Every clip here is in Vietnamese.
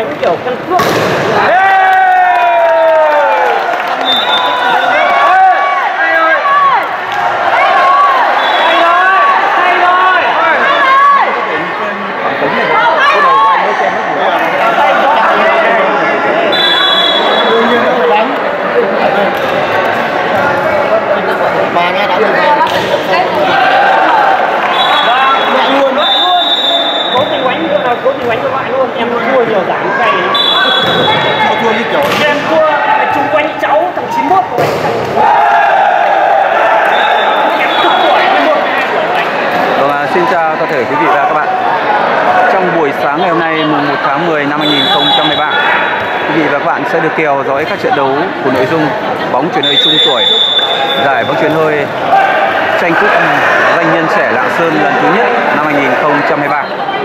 giống kiểu căn cước. Mà nghe đã được cố tình đánh cho bạn luôn, em nó thua nhiều giải cây lắm. thua như kiểu Em thua chung quanh cháu thằng 91 của anh. Em chục tuổi, 11, 12 tuổi của anh. Vâng, xin chào toàn thể quý vị và các bạn. Trong buổi sáng ngày hôm nay mùng 1 tháng 10 năm 2013, quý vị và các bạn sẽ được theo dõi các trận đấu của nội dung bóng chuyền hơi trung tuổi, giải bóng chuyền hơi tranh cúp danh nhân trẻ Lạng Sơn lần thứ nhất năm 2023.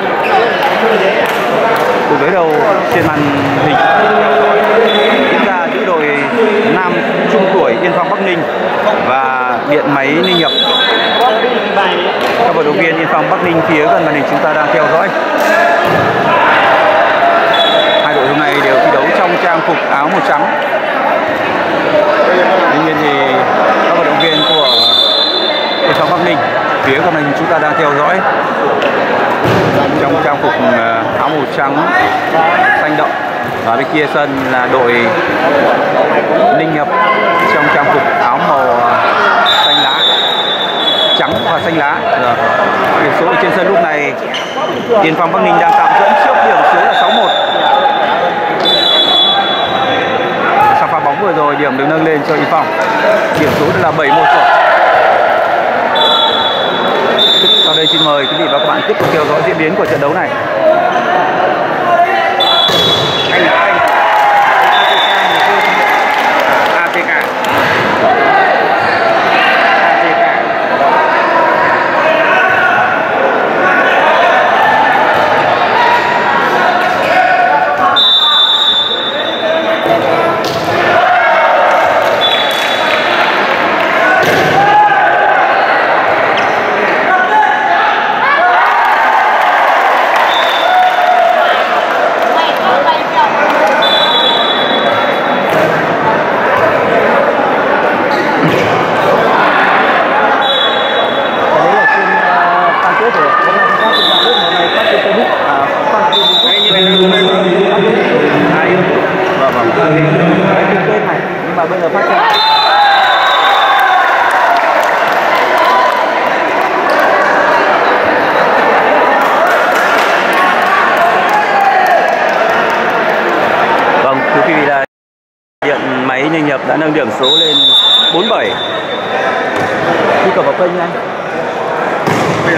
Cuộc đối đầu trên màn hình diễn ra giữa đội nam trung tuổi Yên Phong Bắc Ninh và Điện Máy Ninh Hiệp. Các vận động viên Yên Phong Bắc Ninh phía gần màn hình chúng ta đang theo dõi. Hai đội hôm nay đều thi đấu trong trang phục áo màu trắng. Tuy nhiên thì các vận động viên của Yên Phong Bắc Ninh phía gần màn hình chúng ta đang theo dõi trong trang phục áo màu trắng xanh đậm, và bên kia sân là đội Ninh Hiệp trong trang phục áo màu xanh lá, trắng và xanh lá. Điểm số ở trên sân lúc này Yên Phong Bắc Ninh đang tạm dẫn trước điểm số là 6-1. Sau pha bóng vừa rồi điểm được nâng lên cho Yên Phong, điểm số là 7-1 rồi. Sau đây xin mời quý vị và các bạn tiếp tục theo dõi diễn biến của trận đấu này. Nhưng mà bây giờ phát sinh thưa quý vị là Điện Máy Ninh Hiệp đã nâng điểm số lên 4-7. Đi cập vào kênh anh. Bây giờ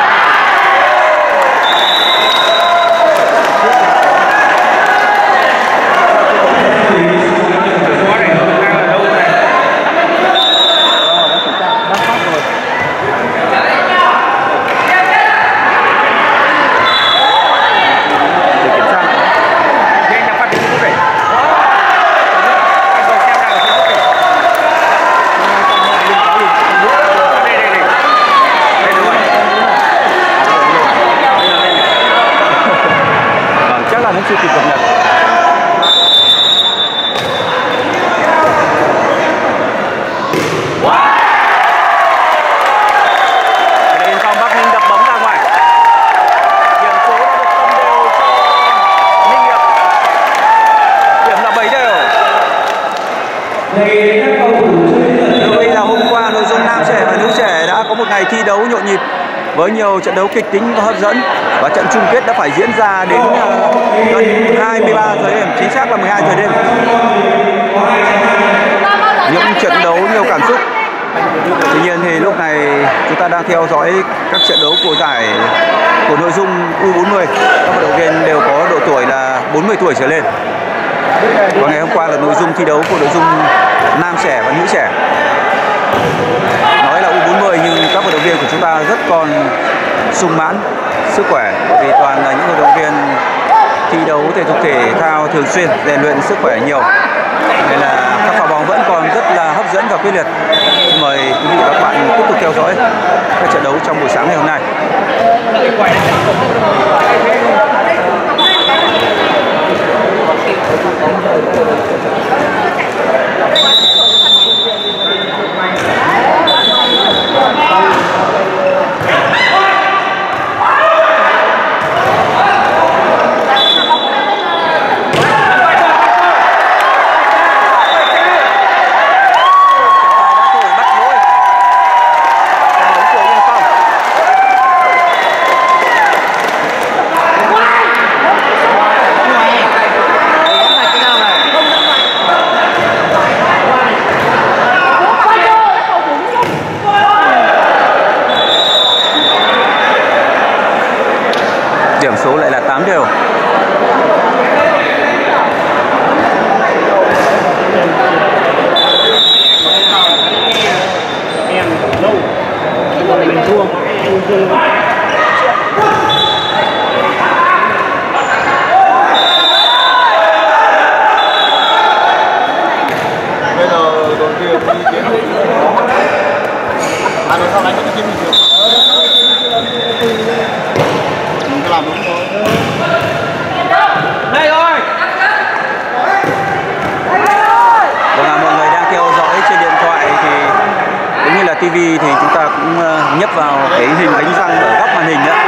chưa kịp cập nhật. Yên Phong Bắc Ninh đập bóng ra ngoài. Điểm số đã được cân đều cho Ninh Hiệp. Điểm là 7 đều. Đây là hôm qua nội dung nam trẻ và nữ trẻ đã có một ngày thi đấu nhộn nhịp với nhiều trận đấu kịch tính và hấp dẫn, và trận chung kết đã phải diễn ra đến gần 23 giờ đêm, chính xác là 12 giờ đêm. Những trận đấu nhiều cảm xúc. Tuy nhiên thì lúc này chúng ta đang theo dõi các trận đấu của giải của nội dung U40. Các vận động viên đều có độ tuổi là 40 tuổi trở lên. Và ngày hôm qua là nội dung thi đấu của nội dung nam trẻ và nữ trẻ. Nói là U40 nhưng các vận động viên của chúng ta rất còn sung mãn sức khỏe, vì toàn là những vận động viên thi đấu thể dục thể thao thường xuyên, rèn luyện sức khỏe nhiều, nên là các pha bóng vẫn còn rất là hấp dẫn và quyết liệt. Mời quý vị và các bạn tiếp tục theo dõi các trận đấu trong buổi sáng ngày hôm nay. Điểm số lại là 8 đều. Em lâu mình thua bây giờ đội kia đi chiến à đội sau đánh cái chiến bình thường mình cứ làm đúng thôi. đây rồi. Vâng ạ, mọi người đang theo dõi trên điện thoại thì cũng như là TV thì chúng ta cũng nhấp vào cái hình bánh răng ở góc màn hình nữa.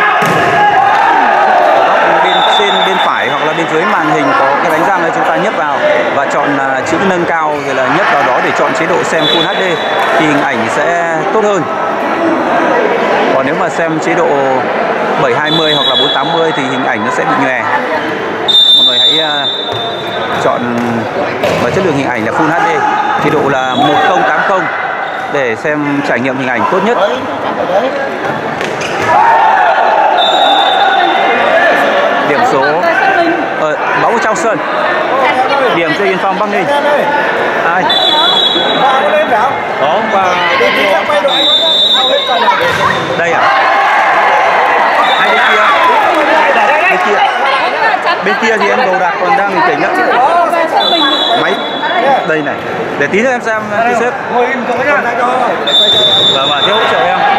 Ở góc bên trên bên phải hoặc là bên dưới màn hình có cái bánh răng ấy, chúng ta nhấp vào và chọn chữ nâng cao rồi là nhấp vào đó để chọn chế độ xem Full HD thì hình ảnh sẽ tốt hơn. Còn nếu mà xem chế độ 720 hoặc là 480 thì hình ảnh nó sẽ bị nhòe. Mọi người hãy chọn và chất lượng hình ảnh là Full HD, chế độ là 1080 để xem trải nghiệm hình ảnh tốt nhất. Điểm số bóng trong sân, điểm cho Yên Phong Bắc Ninh. Ai? Có và đây à? Hai bên kia. Bên kia. Bên kia thì em đồ đạc còn đang bình tĩnh đó. Máy đây này. Để tí nữa em xem tí xếp. Vâng, thế hỗ trợ em.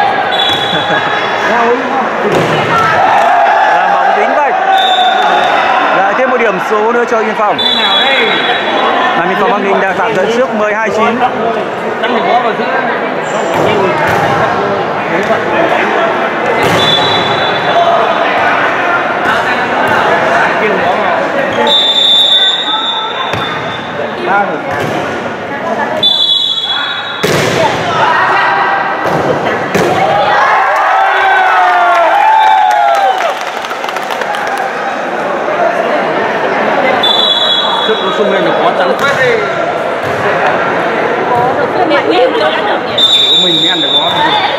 Làm bóng tính vậy. Lại thêm một điểm số nữa cho Yên Phong. Yên Phong Bắc Ninh đang tạm dẫn trước 12-9. Trước nó xung lên là có trắng phát đi. Mình mới ăn được nó.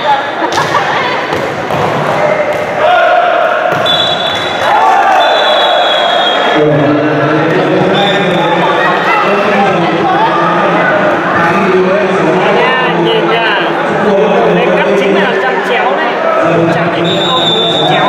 Nhìn nha, đây cắt chính là chăm chéo đấy, chẳng phải như ông chéo.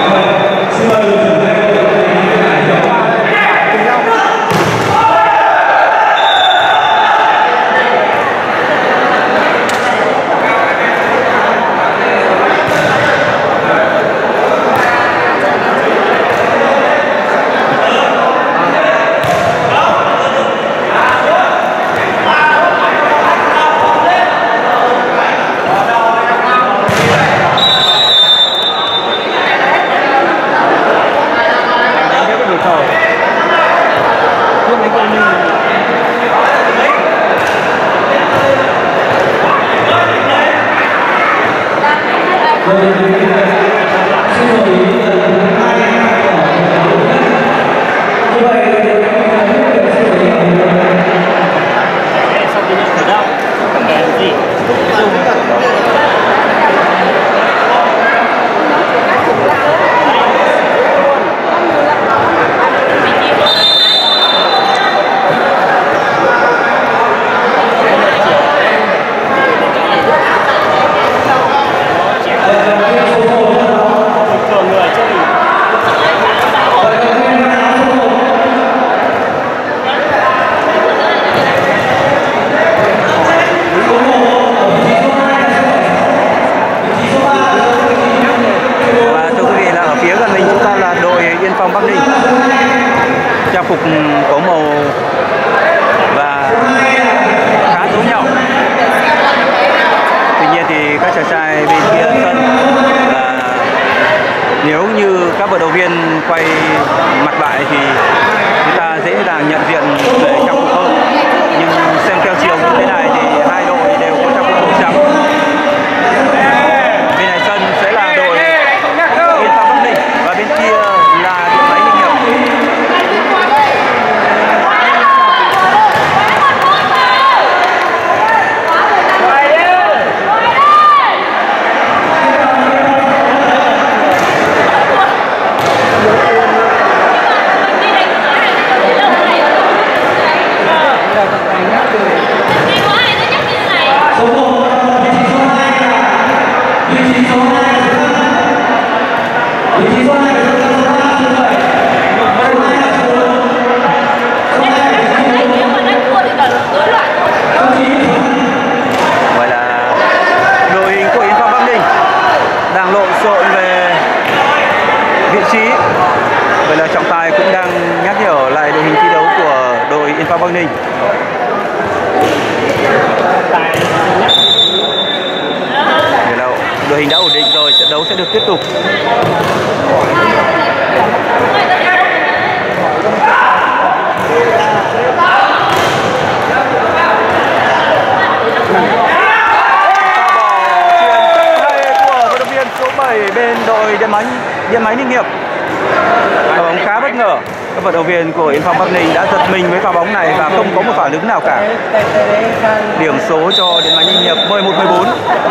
Bắc Ninh. Trang phục có màu nhiên thì các chàng trai bên kia sân nếu như các vận động viên quay mặt lại thì chúng ta dễ dàng nhận diện về trang phục hơn. Nhưng xem theo chiều như thế này thì hai đội đều có trang phục màu trắng. Bên này sân sẽ là đội Yên Phong Bắc Ninh và bên kia là Điện Máy Ninh Hiệp. Vậy là đội hình của Yên Phong Bắc Ninh đang lộn xộn về vị trí. Vậy là trọng tài cũng đang nhắc nhở lại đội hình thi đấu của đội Yên Phong Bắc Ninh. Vậy là đội hình đã ổn định rồi, trận đấu sẽ được tiếp tục. Bên đội Điện Máy Ninh Hiệp, pha bóng khá bất ngờ. Các vận động viên của Yên Phong Bắc Ninh đã giật mình với pha bóng này và không có một phản ứng nào cả. Điểm số cho Điện Máy Ninh Hiệp 11-14.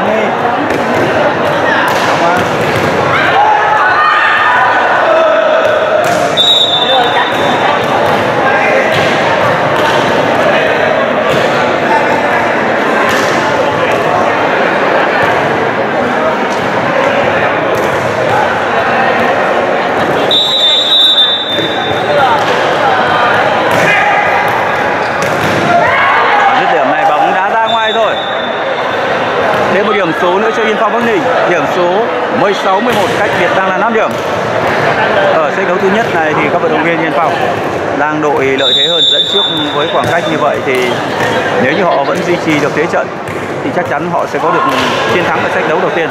Thêm một điểm số nữa cho Yên Phong Bắc Ninh, điểm số 16-11, cách biệt đang là 5 điểm. Ở set đấu thứ nhất này thì các vận động viên Yên Phong đang đội lợi thế hơn, dẫn trước với khoảng cách như vậy thì nếu như họ vẫn duy trì được thế trận thì chắc chắn họ sẽ có được chiến thắng ở set đấu đầu tiên.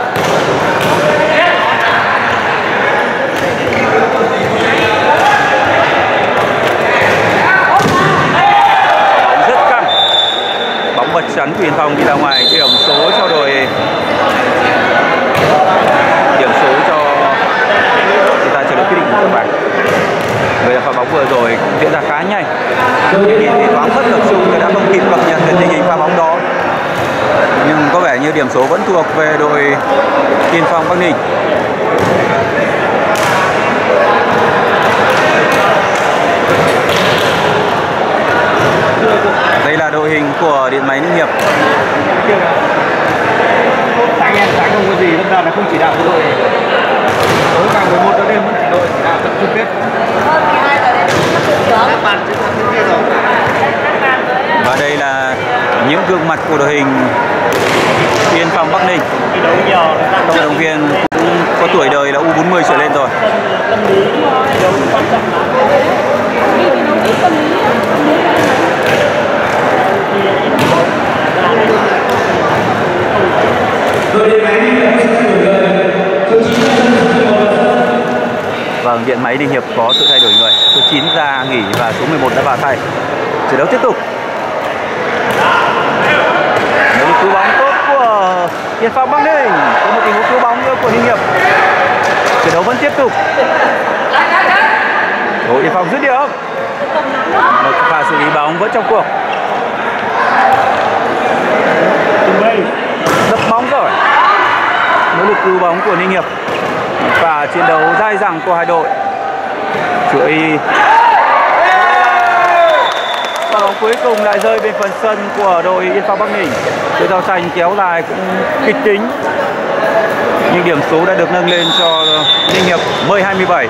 Bóng rất căng, bóng bật chắn của Yên Phong đi ra ngoài, điểm số cho chúng ta chờ đợi quyết định của các bạn. Vậy là pha bóng vừa rồi diễn ra khá nhanh. Tuy nhiên thì thoáng bất tập trung đã không kịp cập nhật về tình hình pha bóng đó. Nhưng có vẻ như điểm số vẫn thuộc về đội Yên Phong Bắc Ninh. Đây là đội hình của Điện Máy Ninh Hiệp. Sáng không có gì, đâm ra là không chỉ đạo của đội. Tối càng 11 giờ đêm vẫn chỉ đội tập chung kết. Và đây là những gương mặt của đội hình Yên Phong Bắc Ninh. Các vận động viên cũng có tuổi đời là U40 trở lên rồi. Vâng, Điện Máy Ninh Hiệp có sự thay đổi người. Số 9 ra nghỉ và số 11 đã vào thay. Trận đấu tiếp tục. Một cú bóng tốt của Yên Phong Bắc Ninh. Có một tình huống cứu bóng nữa của Ninh Hiệp. Trận đấu vẫn tiếp tục. Đội Yên Phong dứt điểm. Một pha xử lý bóng vẫn trong cuộc. Đập bóng rồi. Nỗ lực cứu bóng của Ninh Hiệp. Và chiến đấu dai dẳng của hai đội. Chuỗi pha bóng cuối cùng lại rơi bên phần sân của đội Yên Phong Bắc Ninh. Đội rau xanh kéo dài cũng kịch tính, nhưng điểm số đã được nâng lên cho Ninh Hiệp 10-27.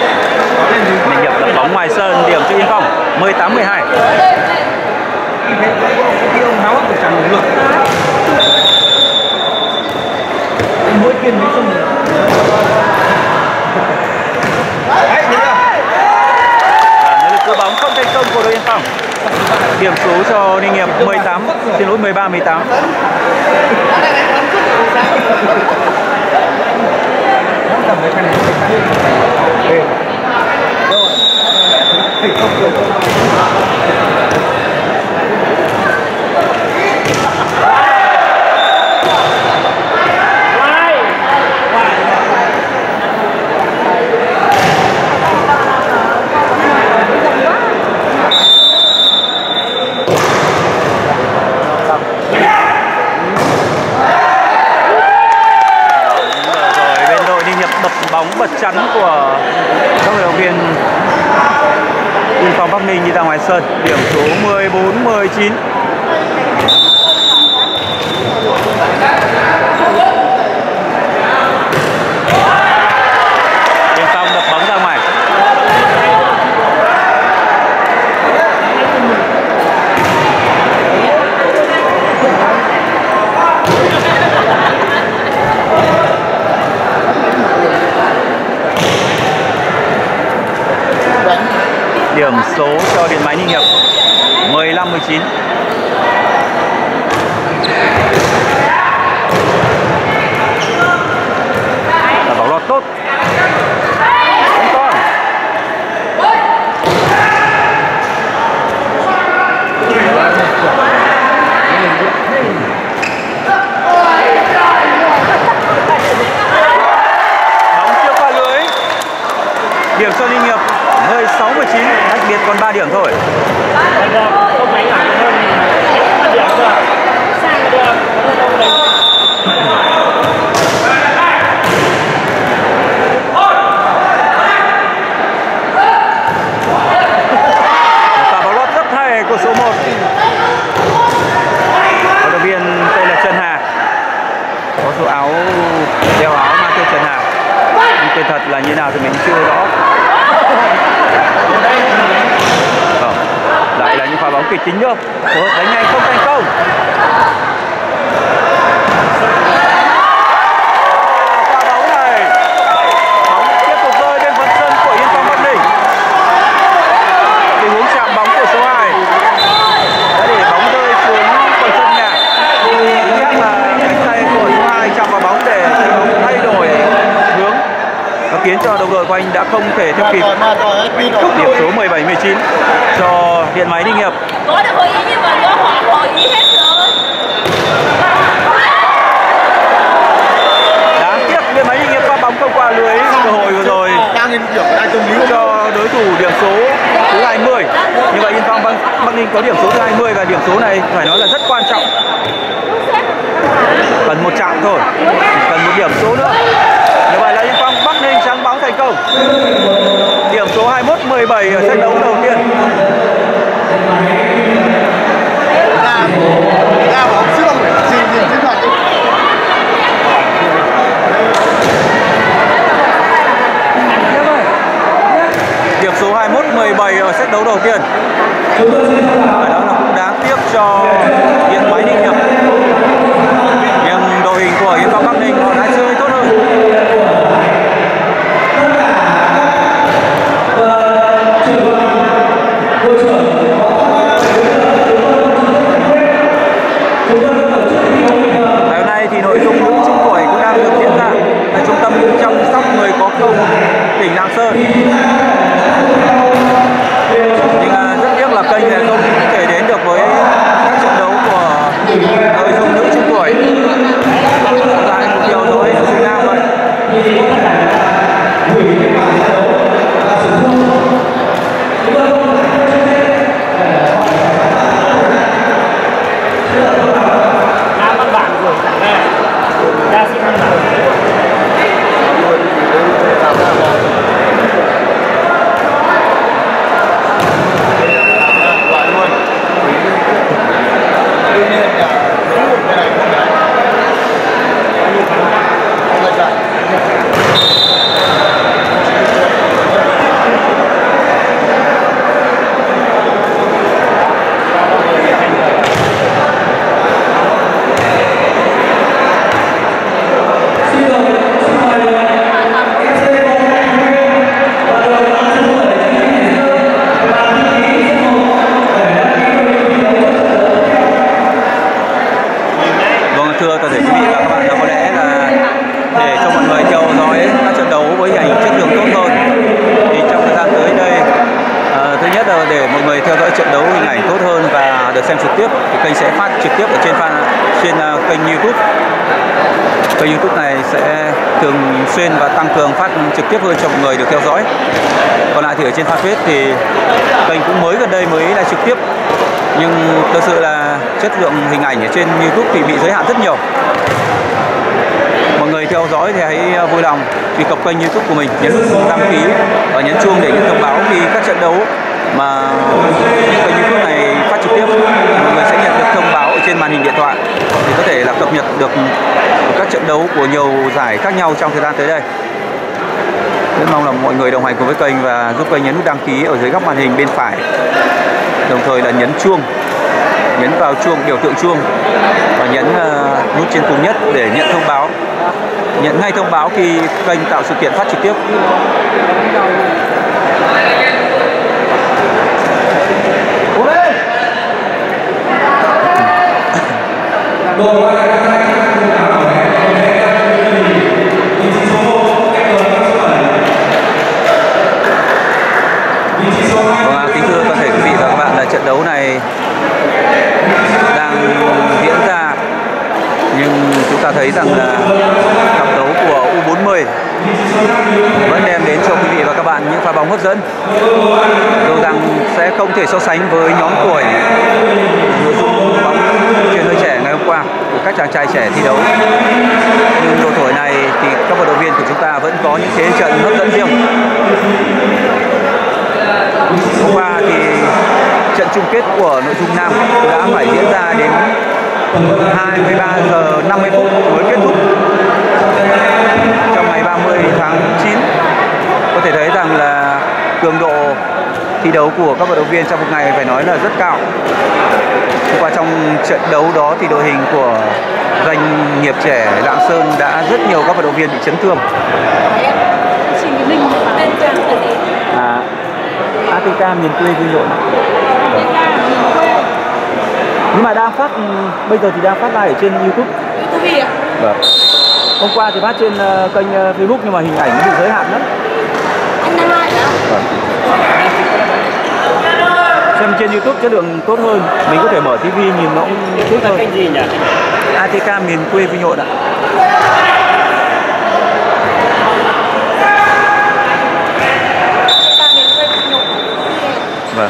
Ninh Hiệp đập bóng ngoài sân, điểm cho Yên Phong 18-12. tiền Mỹ không? Đấy, thấy chưa? Nỗ lực cưa bóng không thành công của đội Yên Phong. Điểm số cho Ninh Hiệp 18, xin lỗi 13-18. Bóng bật chắn của các vận động viên Yên Phong Bắc Ninh đi ra ngoài sân. Điểm số 14-19. Yên Phong đập bóng ra ngoài. Điểm số cho Điện Máy Ninh Hiệp 15-19. Là bóng lọt tốt. Không còn. Bóng chưa qua lưới. Điểm cho Ninh Hiệp 16-19, cách biệt còn 3 điểm thôi. Không phải là hơn 3 điểm rồi. Sang được. Và bóng lót rất hay của số 1. Vận động viên tên là Trần Hà. Có số áo đeo áo mang tên Trần Hà. Nhưng tên thật là như nào thì mình chưa rõ. Lại là những pha bóng kịch tính nữa. Đánh nhanh không thành công. Pha bóng này, bóng tiếp tục rơi bên phần sân của Yên Phong Bắc Ninh. Tình huống chạm bóng của số 2 đã để bóng rơi xuống phần sân nhà. Chắc là cánh tay của số 2 chạm vào bóng để bóng thay đổi hướng và khiến cho đồng đội của anh đã không thể theo kịp. Điểm số 17-19 cho Điện Máy Ninh Hiệp. Có được hội ý nhưng mà có họ hội ý hết rồi. Đáng tiếc Điện Máy Ninh Hiệp pha bóng không qua lưới cơ hội vừa rồi cho đối thủ điểm số thứ 20. Như vậy Yên Phong Bắc Ninh có điểm số thứ 20 và điểm số này phải nói là rất quan trọng. Cần một chạm thôi, cần một điểm số nữa. Như vậy là Yên Phong Bắc Ninh trắng bóng thành công. Điểm số 21-17 ở set đấu đầu tiên. Điểm số 21-17 ở set đấu đầu tiên. Và đó là cũng đáng tiếc cho Điện Máy Ninh Hiệp. Nhưng đội hình của Yên Phong Bắc Ninh họ đã chơi tốt hơn. Ngày hôm nay thì nội dung nữ trung tuổi cũng đang được diễn ra tại trung tâm chăm sóc người có công tỉnh Lạng Sơn. Nhưng rất tiếc là kênh này không thể đến được với các trận đấu của nội dung nữ trung tuổi. Lại một điều rồi ở Việt Nam vậy. Văn bản rồi thẳng ra. Ra xin văn bản. xem trực tiếp thì kênh sẽ phát trực tiếp ở trên kênh YouTube. Kênh YouTube này sẽ thường xuyên và tăng cường phát trực tiếp hơn cho mọi người được theo dõi. Còn lại thì ở trên fanpage thì kênh cũng mới gần đây mới là trực tiếp, nhưng thực sự là chất lượng hình ảnh ở trên YouTube thì bị giới hạn rất nhiều. Mọi người theo dõi thì hãy vui lòng truy cập kênh YouTube của mình, nhấn đăng ký và nhấn chuông để nhận thông báo khi các trận đấu mà kênh YouTube này phát trực tiếp. Mọi người sẽ nhận được thông báo ở trên màn hình điện thoại để có thể là cập nhật được các trận đấu của nhiều giải khác nhau trong thời gian tới đây. Rất mong là mọi người đồng hành cùng với kênh và giúp kênh nhấn nút đăng ký ở dưới góc màn hình bên phải, đồng thời là nhấn chuông, nhấn vào chuông, biểu tượng chuông và nhấn nút trên cùng nhất để nhận thông báo, nhận ngay thông báo khi kênh tạo sự kiện phát trực tiếp. Kính thưa toàn thể quý vị và các bạn, là trận đấu này đang diễn ra, nhưng chúng ta thấy rằng là cặp đấu của U40 vẫn đem đến cho quý vị và các bạn những pha bóng hấp dẫn. Dù rằng sẽ không thể so sánh với nhóm tuổi nội dung bóng chuyền hơi trẻ ngày hôm qua của các chàng trai trẻ thi đấu, nhưng độ tuổi này thì các vận động viên của chúng ta vẫn có những thế trận hấp dẫn riêng. Hôm qua thì trận chung kết của nội dung nam đã phải diễn ra đến 23 giờ 50 phút mới kết thúc trong ngày 30 tháng 9. Có thể thấy rằng là cường độ thi đấu của các vận động viên trong một ngày phải nói là rất cao. Hôm qua trong trận đấu đó thì đội hình của doanh nghiệp trẻ Lạng Sơn đã rất nhiều các vận động viên bị chấn thương. ATK miền quê Vinh Nội. Nhưng mà đang phát, bây giờ thì đang phát live ở trên YouTube. YouTube ạ? Vâng. Hôm qua thì phát trên kênh Facebook nhưng mà hình ảnh nó bị giới hạn lắm. Anh đang live hả? Vâng. Xem trên YouTube chất lượng tốt hơn, mình có thể mở TV nhìn nó cũng tốt hơn. Kênh gì nhỉ? ATK miền quê Vinh Nội ạ. Vâng.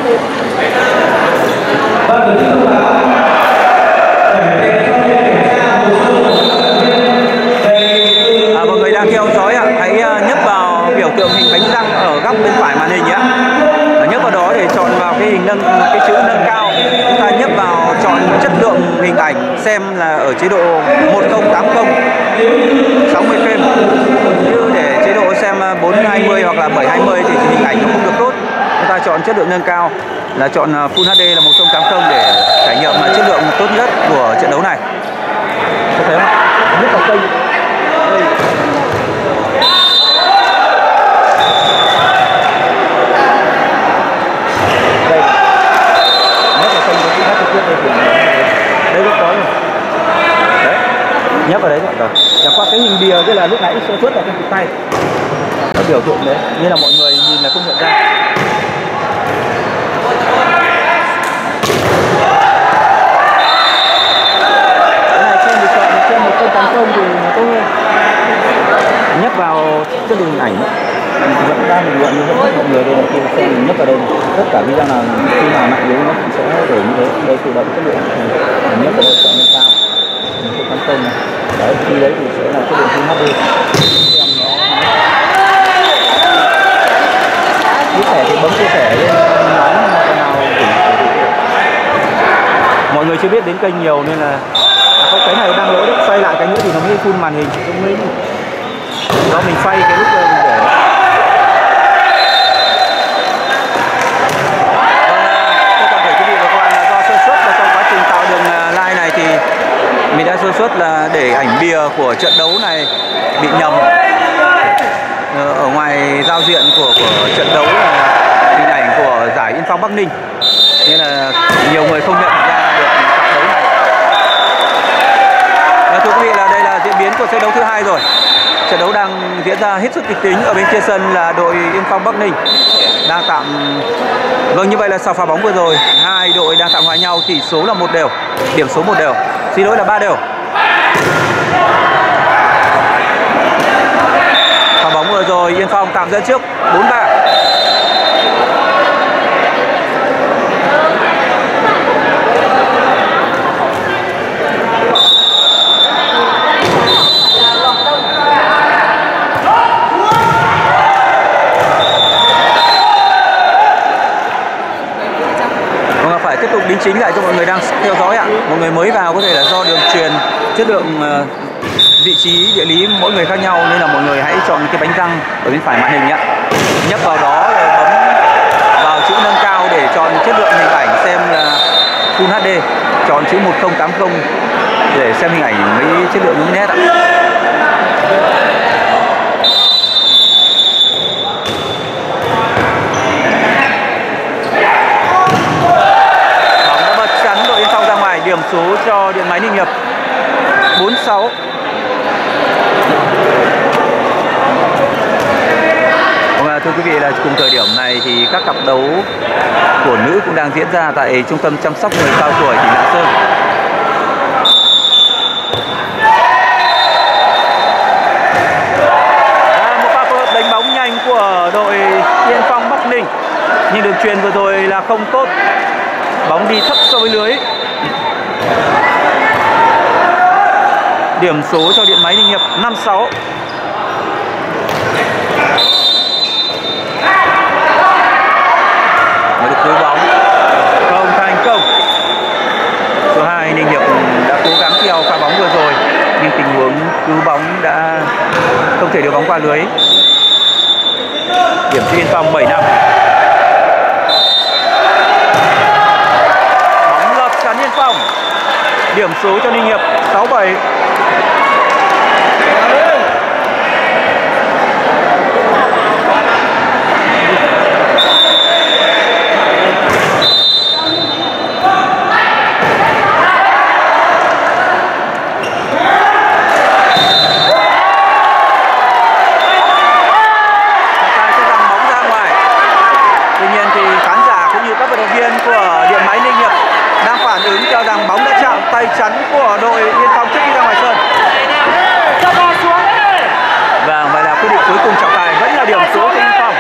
Mọi người đang theo dõi ạ, hãy nhấp vào biểu tượng hình bánh răng ở góc bên phải màn hình nhé. Nhấp vào đó để chọn vào cái hình cái chữ nâng cao. Chúng ta nhấp vào chọn chất lượng hình ảnh, xem là ở chế độ 1080 60 frame. Như để chế độ xem 420 hoặc là 720 thì hình ảnh nó không được tốt. Chúng ta chọn chất lượng nâng cao là chọn Full HD là 1080 để trải nghiệm chất lượng tốt nhất của trận đấu này. Có thấy không ạ? Nhấp vào kênh. Đây. Nhấp vào kênh có chữ hát trực tiếp đây. Đây lúc đó rồi. Đấy. Nhấp vào đấy rồi. Chẳng qua cái hình bìa đây là lúc nãy sơ suất ở trên cụt tay. Nó biểu tượng đấy, như là mọi người nhìn là không nhận ra. Nhấp vào chất lượng hình ảnh vẫn đang bình luận như vẫn mọi người đây là khi xem nhấp vào đây tất cả video nào khi nào nặng yếu nó sẽ để như thế. Đây tự động chất lượng nhấp vào đây chọn lên cao 1080 này. Đấy, khi đấy thì sẽ là chất lượng Full HD. Chia sẻ thì bấm chia sẻ lên nhóm nào mọi người chưa biết đến kênh nhiều nên là không, cái này đang lỗi đấy, xoay lại cái nữa thì nó mới full màn hình, không mới do mình xoay cái lúc mình để. Tôi toàn thể quý vị và các bạn là do sơ suất và trong quá trình tạo đường live này thì mình đã sơ suất là để ảnh bìa của trận đấu này bị nhầm. Ở ngoài giao diện của trận đấu là hình ảnh của giải Yên Phong Bắc Ninh, nên là nhiều người không nhận ra được trận đấu này. Thưa quý vị, là đây là diễn biến của trận đấu thứ hai rồi. Trận đấu đang diễn ra hết sức kịch tính. Ở bên kia sân là đội Yên Phong Bắc Ninh đang tạm. Vâng, như vậy là sau pha bóng vừa rồi hai đội đang tạm hòa nhau. Cao tỷ số là 1 đều. Điểm số 1 đều. Xin lỗi là 3 đều. Pha bóng vừa rồi Yên Phong tạm dẫn trước 4-3. Phải tiếp tục đính chính lại cho mọi người đang theo dõi ạ. Một người mới vào có thể là do đường truyền chất lượng vị trí địa lý mỗi người khác nhau, nên là mọi người hãy chọn cái bánh răng ở bên phải màn hình ạ. Nhấp vào đó rồi bấm vào chữ nâng cao để chọn chất lượng hình ảnh xem là Full HD, chọn chữ 1080 để xem hình ảnh với chất lượng đúng nét ạ. Điểm số cho Điện Máy Ninh Hiệp 4-6. Thưa quý vị, là cùng thời điểm này thì các cặp đấu của nữ cũng đang diễn ra tại Trung tâm chăm sóc người cao tuổi tỉnh Lạng Sơn. Một pha phối hợp đánh bóng nhanh của đội Yên Phong Bắc Ninh, nhưng đường truyền vừa rồi là không tốt, bóng đi thấp so với lưới. Điểm số cho Điện Máy Ninh Hiệp 5-6. Mới được cứu bóng không thành công. Số 2 Ninh Hiệp đã cố gắng theo pha bóng vừa rồi, nhưng tình huống cứu bóng đã không thể đưa bóng qua lưới. Điểm cho Yên Phong 7-5. Bóng lọt chắn Yên Phong. Điểm số cho Ninh Hiệp 6-7. Tay chắn của đội Yên Phong trước khi ra ngoài sân. Và vậy là quyết định cuối cùng trọng tài vẫn là điểm số cho Yên Phong.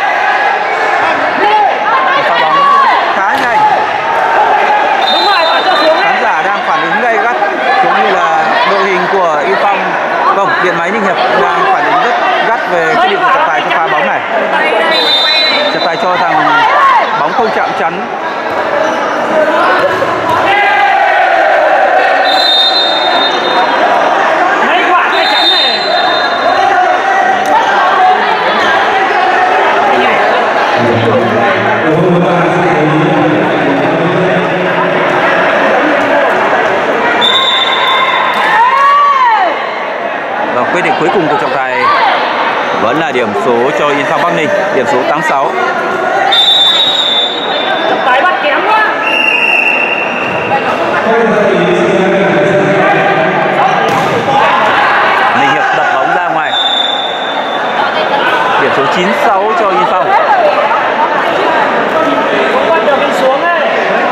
Pha bóng khá nhanh. Khán giả đang phản ứng gay gắt, cũng như là đội hình của Yên Phong, không, Điện Máy Ninh Hiệp đang phản ứng rất gắt về quyết định của trọng tài cho pha bóng này. Trọng tài cho rằng bóng không chạm chắn. Và quyết định cuối cùng của trọng tài vẫn là điểm số cho Yên Phong Bắc Ninh, điểm số 8-6. Trọng tài bắt kém quá. Ninh Hiệp đập bóng ra ngoài. Điểm số 9-6 cho Yên Phong. Không bắt được đi xuống ấy.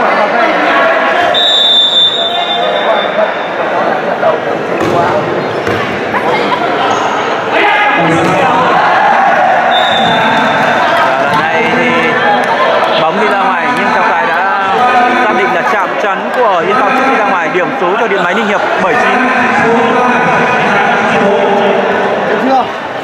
Lần này thì bóng đi ra ngoài, nhưng trọng tài đã xác định là chạm chắn của Yên Phong trước khi ra ngoài. Điểm số cho Điện Máy Ninh Hiệp 7-9. Được chưa?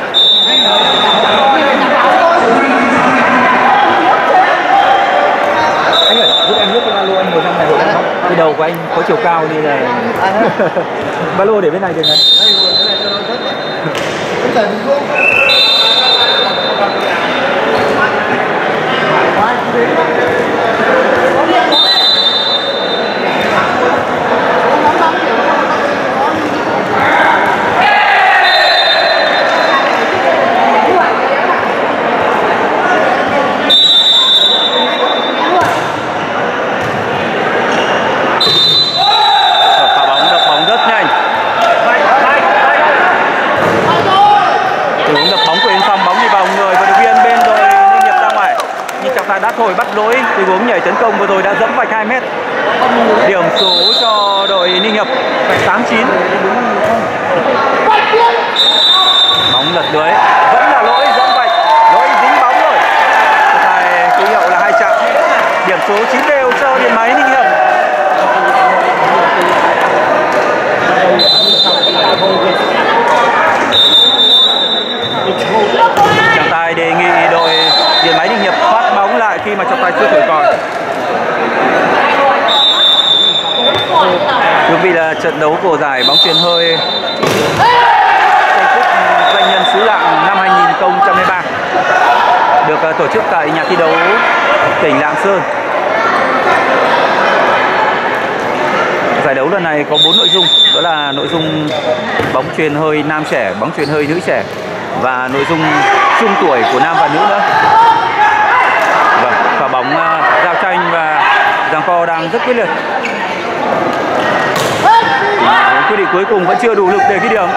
Anh ơi, giúp em nước cái ba lô anh ngồi trong này rồi không? Cái đầu của anh có chiều cao đi này. Ba lô để bên này được này. Đã thổi bắt lỗi tấn công vừa rồi đã dẫm vạch 2 mét. Điểm số cho đội Ninh Hiệp 8-9. Bóng lật lưới, vẫn là lỗi dẫm vạch, lỗi dính bóng rồi. Tài ký hiệu là 2 chạm. Điểm số 9 đều cho Điện Máy Ninh Hiệp. Trọng tài đề nghị đội Điện Máy Ninh Hiệp phát bóng lại khi mà trọng tài chưa thổi còi. Thưa quý vị, là trận đấu của giải bóng chuyền hơi tranh cúp doanh nhân xứ Lạng năm 2023 được tổ chức tại nhà thi đấu tỉnh Lạng Sơn. Giải đấu lần này có 4 nội dung, đó là nội dung bóng chuyền hơi nam trẻ, bóng chuyền hơi nữ trẻ và nội dung chung tuổi của nam và nữ nữa. Vâng, và bóng giao tranh và giằng co đang rất quyết liệt. Quyết định cuối cùng vẫn chưa đủ lực để ghi điểm.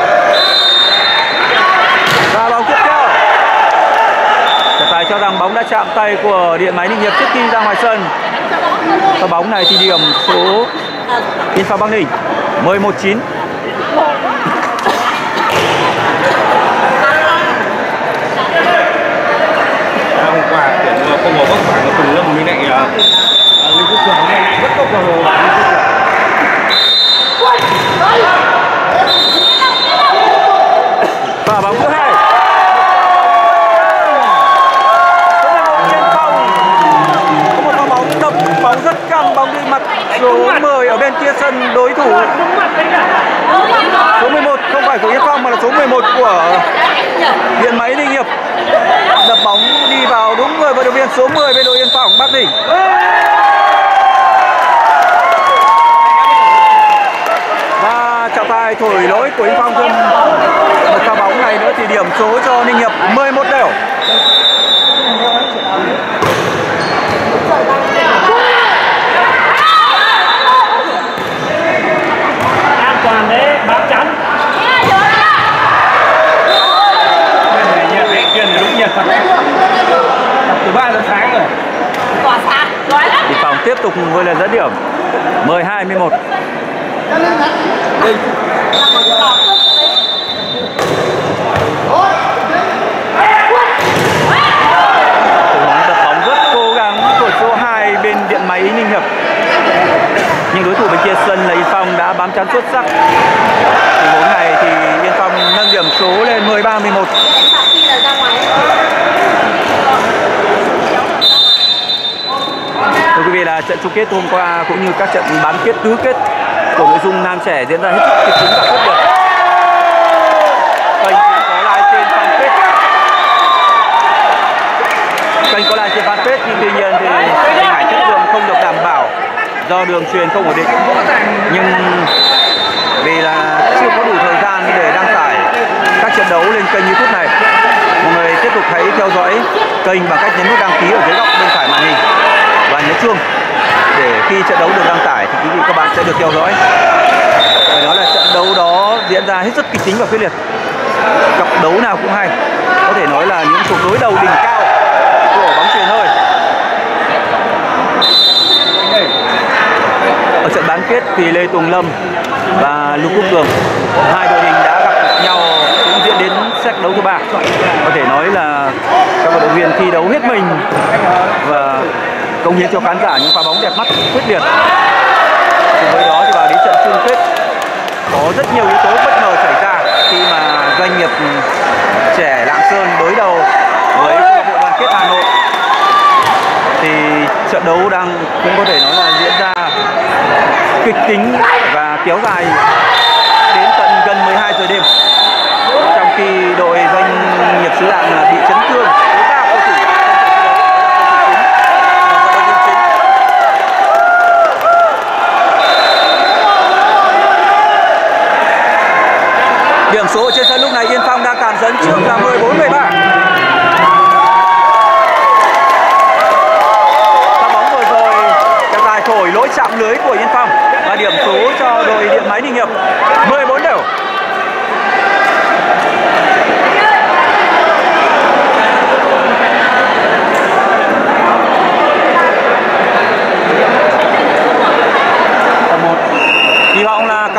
Và bóng tiếp theo, trọng tài cho rằng bóng đã chạm tay của Điện Máy Ninh Hiệp trước khi ra ngoài sân. Và bóng này thì điểm số Yên Phong Bắc Ninh 11-9. Hôm qua tuyển không có bất phản của Tùng Lâm với lại Linh Quốc Cường hôm nay rất tốt rồi. Và bóng thứ hai, Yên Phong có một pha bóng đập bóng rất căng, bóng đi mặt số 10 ở bên kia sân đối thủ. Số 11 không phải của Yên Phong mà là số 11 của Điện Máy Ninh Hiệp. Đập bóng đi vào đúng người vận động viên số 10 bên đội Yên Phong Bắc Ninh. Và trọng tài thổi lỗi của Yên Phong thêm một pha bóng này nữa thì điểm số cho Ninh Hiệp 11 đều. An toàn đấy, bám chắn. Chuyền này đúng nhiệt thật. Từ 3 giờ sáng rồi. Thì Phòng tiếp tục với lần dẫn điểm 12-11. Đập bóng rất cố gắng của số 2 bên Điện Máy Ninh Hiệp, nhưng đối thủ bên kia sân là Yên Phong đã bám chắn xuất sắc. Tình huống này thì Yên Phong nâng điểm số lên 13-11. Thưa quý vị, là trận chung kết hôm qua cũng như các trận bán kết tứ kết của nội dung nam trẻ diễn ra hết sức kịch tính và quyết liệt. Kênh có live trên fanpage, nhưng tuy nhiên thì hình ảnh chất lượng không được đảm bảo do đường truyền không ổn định. Nhưng vì là chưa có đủ thời gian để đăng tải các trận đấu lên kênh YouTube này, mọi người tiếp tục hãy theo dõi kênh bằng cách nhấn nút đăng ký ở dưới góc bên phải màn hình và nhấn chuông để khi trận đấu được đăng tải thì quý vị các bạn sẽ được theo dõi. Phải nói là trận đấu đó diễn ra hết sức kịch tính và quyết liệt, cặp đấu nào cũng hay, có thể nói là những cuộc đối đầu đỉnh cao của bóng chuyền hơi. Ở trận bán kết thì Lê Tùng Lâm và Lưu Quốc Cường, hai đội hình đã gặp nhau cũng diễn đến set đấu thứ 3. Có thể nói là các vận động viên thi đấu hết mình và cống hiến cho khán giả những pha bóng đẹp mắt, quyết liệt. Cùng với đó thì vào đến trận chung kết có rất nhiều yếu tố bất ngờ xảy ra khi mà doanh nghiệp trẻ Lạng Sơn đối đầu với câu lạc bộ Đoàn Kết Hà Nội. Thì trận đấu đang cũng có thể nói là diễn ra kịch tính và kéo dài đến tận gần 12 giờ đêm. Trong khi đội doanh nghiệp xứ Lạng bị chấn thương, điểm số trên sân lúc này Yên Phong đang tạm dẫn trước là 14-13. Pha bóng vừa rồi trọng tài thổi lỗi chạm lưới của Yên Phong và điểm số cho đội Điện Máy Ninh Hiệp 14 đều.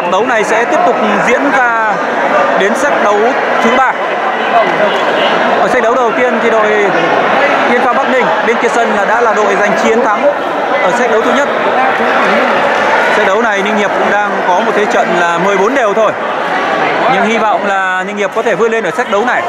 Cặp đấu này sẽ tiếp tục diễn ra đến set đấu thứ 3. Ở set đấu đầu tiên thì đội Yên Phong Bắc Ninh bên kia sân đã là đội giành chiến thắng ở set đấu thứ nhất. Set đấu này Ninh Hiệp cũng đang có một thế trận là 14 đều thôi, nhưng hy vọng là Ninh Hiệp có thể vươn lên ở set đấu này.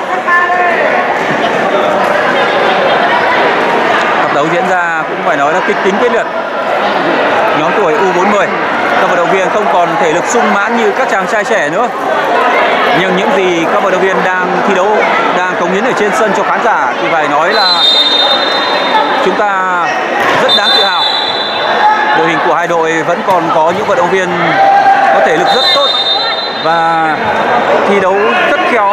Cặp đấu diễn ra cũng phải nói là kịch tính quyết liệt. Nhóm tuổi U40, các vận động viên không còn thể lực sung mãn như các chàng trai trẻ nữa, nhưng những gì các vận động viên đang thi đấu, đang cống hiến ở trên sân cho khán giả thì phải nói là chúng ta rất đáng tự hào. Đội hình của hai đội vẫn còn có những vận động viên có thể lực rất tốt và thi đấu rất khéo.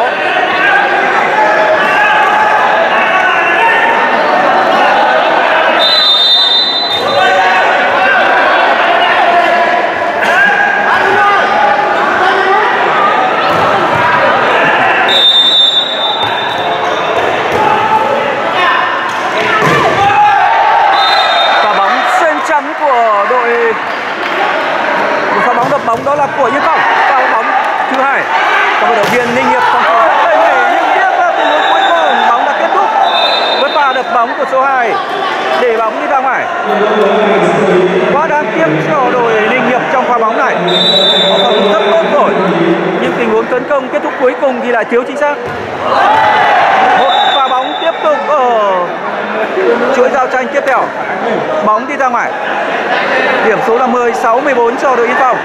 Bóng đó là của Yên Phong. Và bóng thứ hai, các vận động viên Ninh Hiệp phòng thủ rất tỉ mỉ, nhưng tiếp ra tình huống cuối cùng bóng đã kết thúc với pha đập bóng của số 2 để bóng đi ra ngoài. Quá đáng tiếc cho đội Ninh Hiệp trong pha bóng này. Họ phòng thủ rất tốt rồi, nhưng tình huống tấn công kết thúc cuối cùng thì lại thiếu chính xác. Một pha bóng tiếp tục ở chuỗi giao tranh tiếp theo, bóng đi ra ngoài. Điểm số là 16-14 cho đội Yên Phong.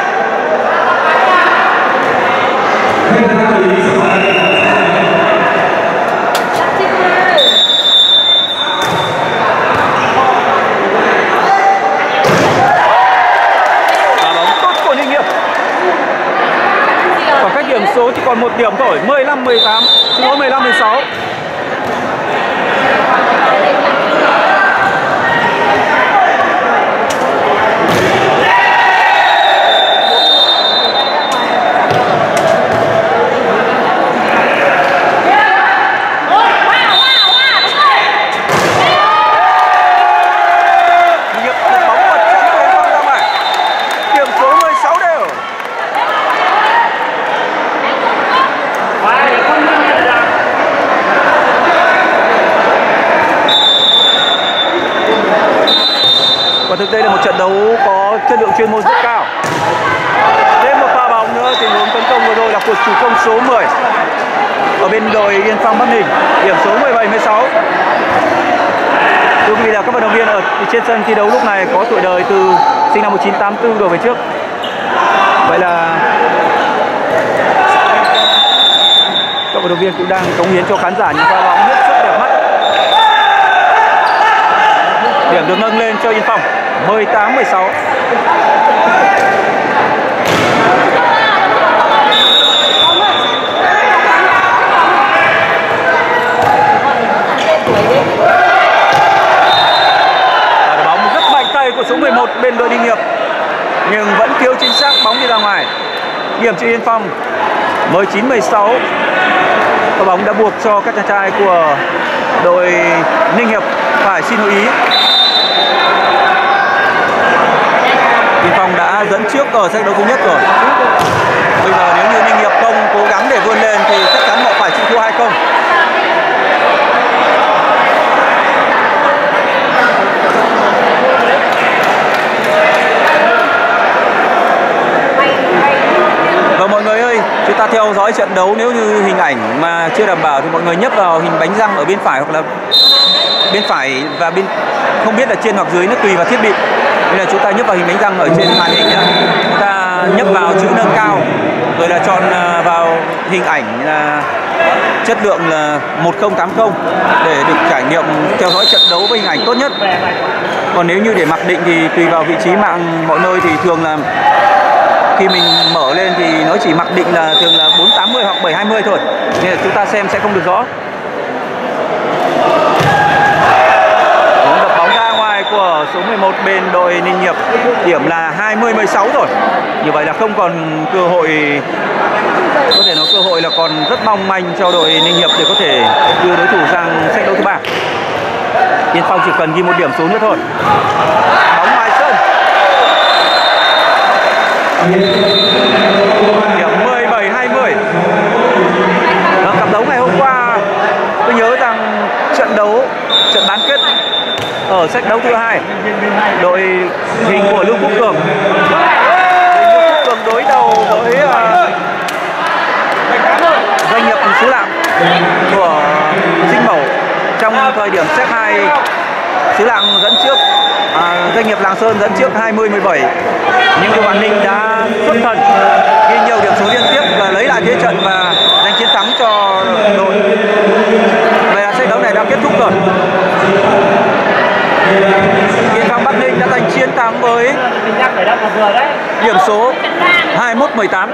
Và bóng tốt của Ninh Hiệp. Khoảng cách điểm số chỉ còn 1 điểm thôi, 15-18, xin lỗi 15-16. Thực đây là một trận đấu có chất lượng chuyên môn rất cao. Thêm một pha bóng nữa, tình huống tấn công vừa rồi là của chủ công số 10 ở bên đội Yên Phong Bắc Ninh, điểm số 17-16. Thưa quý vị, là các vận động viên ở trên sân thi đấu lúc này có tuổi đời từ sinh năm 1984 đổ về trước. Vậy là các vận động viên cũng đang cống hiến cho khán giả những pha bóng hết sức đẹp mắt. Điểm được nâng lên cho Yên Phong 18-16. Bóng rất mạnh tay của số 11 bên đội Ninh Hiệp, nhưng vẫn thiếu chính xác, bóng đi ra ngoài. Điểm cho Yên Phong 19-16. Và bóng đã buộc cho các chàng trai của đội Ninh Hiệp phải xin hội ý. Yên Phong đã dẫn trước ở set đấu thứ nhất rồi. Bây giờ nếu như Ninh Hiệp không cố gắng để vươn lên thì chắc chắn họ phải chịu thua 2-0. Và mọi người ơi, chúng ta theo dõi trận đấu, nếu như hình ảnh mà chưa đảm bảo thì mọi người nhấp vào hình bánh răng ở bên phải, hoặc là bên phải và bên không biết là trên hoặc dưới, nó tùy vào thiết bị. Nên là chúng ta nhấp vào hình bánh răng ở trên màn hình nhé. Chúng ta nhấp vào chữ nâng cao, rồi là chọn vào hình ảnh là chất lượng là 1080 để được trải nghiệm theo dõi trận đấu với hình ảnh tốt nhất. Còn nếu như để mặc định thì tùy vào vị trí mạng mọi nơi thì thường là khi mình mở lên thì nó chỉ mặc định là thường là 480 hoặc 720 thôi, nên là chúng ta xem sẽ không được rõ. Đập bóng ra ngoài của số 11 bên đội Ninh Hiệp, điểm là 20-16 rồi. Như vậy là không còn cơ hội, có thể nói cơ hội là còn rất mong manh cho đội Ninh Hiệp để có thể đưa đối thủ sang set đấu thứ 3. Yên Phong chỉ cần ghi một điểm số nữa thôi. Bóng ngoài sân. ở set đấu thứ 2. Đội hình của Lưu Quốc Cường. Lưu Quốc Cường đối đầu với Doanh nghiệp Xứ Lạng của Dinh Mẩu. Trong thời điểm set 2, Xứ Lạng dẫn trước, Doanh nghiệp Lạng Sơn dẫn trước 20-17. Nhưng Lưu Văn Ninh đã xuất thần, ghi nhiều điểm số liên tiếp và lấy lại thế trận và giành chiến thắng cho đội. Vậy là set đấu này đã kết thúc rồi. Yên Phong Bắc Ninh đã giành chiến thắng với điểm số 21-18.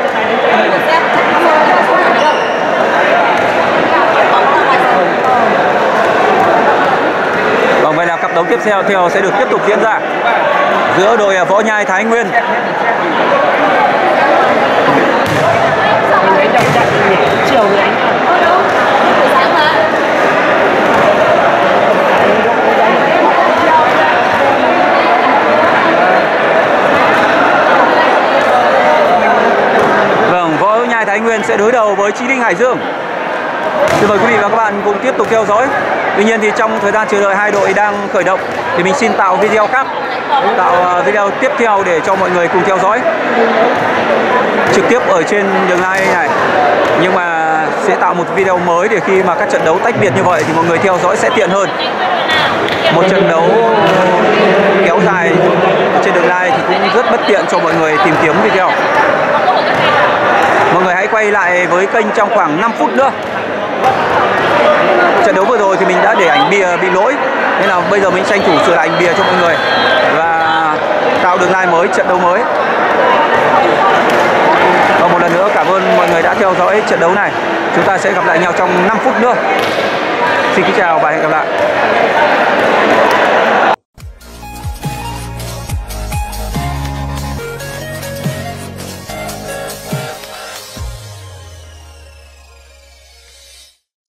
Vâng, vậy là cặp đấu tiếp theo sẽ được tiếp tục diễn ra giữa đội Võ Nhai Thái Nguyên. Vâng, Võ Nhai Thái Nguyên sẽ đối đầu với Chí Linh Hải Dương. Xin mời quý vị và các bạn cùng tiếp tục theo dõi. Tuy nhiên thì trong thời gian chờ đợi hai đội đang khởi động thì mình xin tạo video khác, tạo video tiếp theo để cho mọi người cùng theo dõi trực tiếp ở trên đường live này. Nhưng mà sẽ tạo một video mới để khi mà các trận đấu tách biệt như vậy thì mọi người theo dõi sẽ tiện hơn. Một trận đấu kéo dài trên đường live thì cũng rất bất tiện cho mọi người tìm kiếm video. Mọi người hãy quay lại với kênh trong khoảng 5 phút nữa. Trận đấu vừa rồi thì mình đã để ảnh bìa bị lỗi, nên là bây giờ mình tranh thủ sửa lại ảnh bìa cho mọi người và tạo đường live mới, trận đấu mới. Và một lần nữa cảm ơn mọi người đã theo dõi trận đấu này. Chúng ta sẽ gặp lại nhau trong 5 phút nữa. Xin kính chào và hẹn gặp lại.